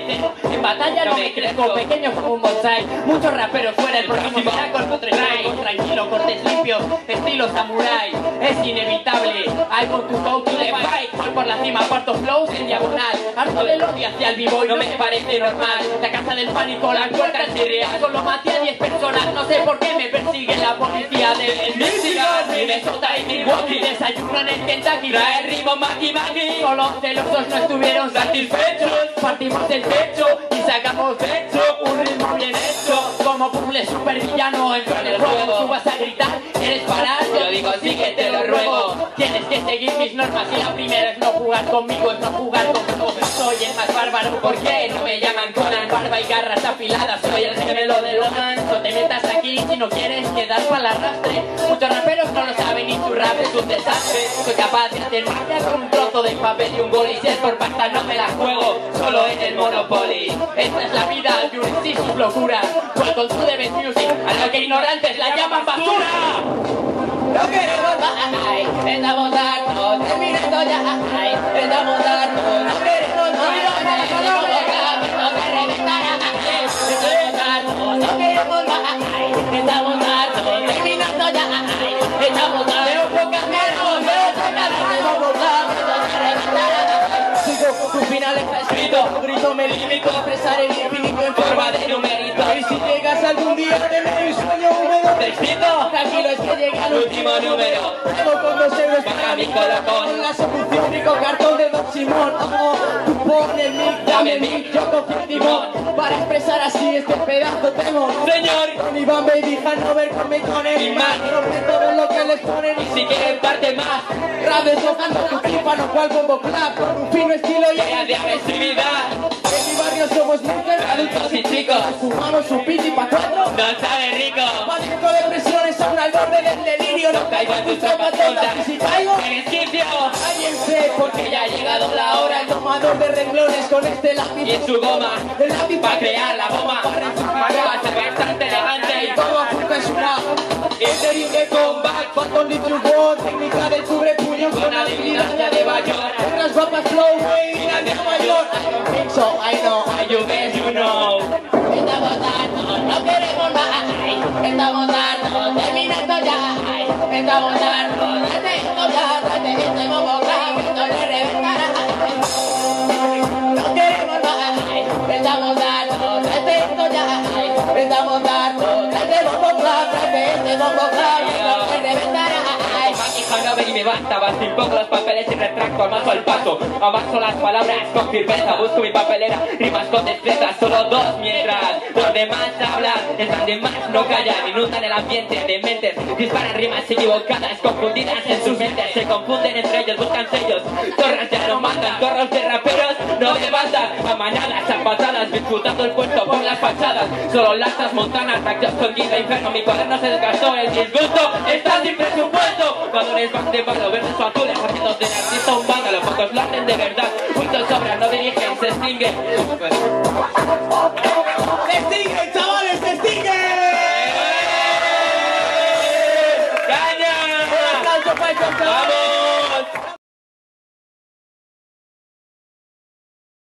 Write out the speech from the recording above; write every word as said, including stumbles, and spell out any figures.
veces. En batalla no me crezco, pequeño como un bonsai. Muchos raperos fuera, el próximo saco el contra strike. Tranquilo, cortes limpios, estilo samurai. Es inevitable, I go to go to the fight. Voy por la cima, parto flows en diagonal. Harto del odio hacia el vivo y no me parece normal. La casa del pánico, la encuentran irreal. Solo maté a diez personas, no sé por qué me persigue la policía de Michigan. Minnesota y Milwaukee desayunan en Kentucky. Trae ritmo maki maki. Solo celosos no estuvieron satisfechos. Partimos el techo y sacamos pecho. Un ritmo bien hecho, como puzzle supervillano. En el juego tú vas a gritar, ¿quieres parar? Yo digo sí que te lo ruego. Tienes que seguir mis normas y la primera es no jugar conmigo, es no jugar conmigo. Soy el más bárbaro, ¿por qué no me llaman Conan? Barba y garras afiladas, soy el gemelo de Logan. No te metas aquí si no quieres quedar para el arrastre. Muchos raperos no lo saben y tu rap es un desastre. Soy capaz de hacer magia con un trozo de papel y un boli. Si es por pasta no me la juego, solo en el Monopoly. Esta es la vida de un sí sus locuras. Welcome to the best music, a lo que ignorantes la llaman basura. No queremos más, estamos hartos, terminando ya, estamos hartos, no queremos más, estamos hartos, que reventará, estamos hartos, no queremos más, estamos hartos, terminando ya, estamos hartos, veo pocas manos, veo pocas manos, que reventará. Sigo con tu final está escrito, grito me limito a expresar el infinito en forma de numerito. Y si llegas algún día te meto un sueño húmedo, te excito, tranquilo es que llega el último número. Tengo con dos euros para mi colocón, con la solución rico cartón de Don Simón. Oh, tú pon el mic, dame el mic, yo cogí el timón para expresar así este pedazo tengo. Señor, con Iván Baby Hanover con mecones y más, rompe todo lo que les ponen y si quieren parte más. Rap deslocando tu tímpano cual bombo clap, con un fino estilo y de agresividad. En mi barrio somos mujeres, adultos y chicos, fumamos un piti pa' cuatro, no sabe rico. Padezco depresiones aún al borde del delirio, no caigo en tus trampas tontas, y si caigo, eres quicio. Cállense, porque ya ha llegado la hora, el tomador de renglones con este lápiz y en su goma, el lápiz para crear la bomba, para va a ser bastante elegante y todo junto es una interim de combat, botón de truco, técnica del cubre puño con habilidad de Bayona, otras guapas flow, final de Nueva York. I don't think so, I know, you guess you know. Estamos hartos, no queremos más, estamos hartos, terminando ya, estamos hartos, tratando ya, tratando este bobo clap, esto le reventará. No queremos más, estamos hartos, tratando ya, estamos hartos, tratando este bobo clap, tratando este bobo clap, esto le reventará. Hanover y me basta, basta un poco los papeles y retracto, amaso el paso, amaso las palabras con firmeza, busco mi papelera, rimas con destreza, solo dos mientras los demás hablan, están de más, no callan, inundan el ambiente de mentes, disparan rimas equivocadas, confundidas en sus mentes, se confunden entre ellos, buscan sellos, torres ya no mandan, corros de raperos no levantan, a manadas, a patadas, disputando el puesto por las fachadas, solo lanzas montanas, tactos con guinda inferno, mi cuaderno se desgastó, el disgusto está sin presupuesto, cuando les van de palo, verdes o azules, haciendo del artista un vándalo, pocos lo hacen de verdad, muchos sobran, no dirigen, se extinguen.